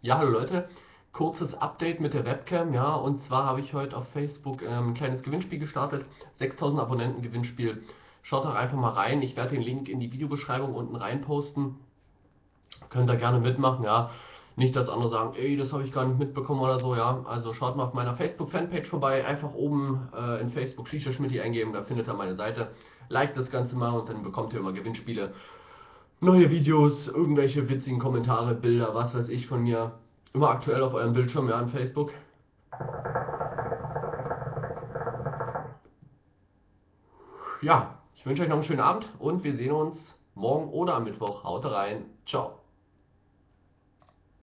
Ja, hallo Leute, kurzes Update mit der Webcam, ja, und zwar habe ich heute auf Facebook ein kleines Gewinnspiel gestartet, 6000 Abonnenten Gewinnspiel. Schaut doch einfach mal rein, ich werde den Link in die Videobeschreibung unten rein posten, könnt ihr gerne mitmachen, ja. Nicht, dass andere sagen, ey, das habe ich gar nicht mitbekommen oder so, ja. Also schaut mal auf meiner Facebook-Fanpage vorbei, einfach oben in Facebook Shisha Schmitti eingeben, da findet ihr meine Seite. Liked das Ganze mal und dann bekommt ihr immer Gewinnspiele. Neue Videos, irgendwelche witzigen Kommentare, Bilder, was weiß ich von mir. Immer aktuell auf eurem Bildschirm, ja, an Facebook. Ja, ich wünsche euch noch einen schönen Abend und wir sehen uns morgen oder am Mittwoch. Haut rein. Ciao.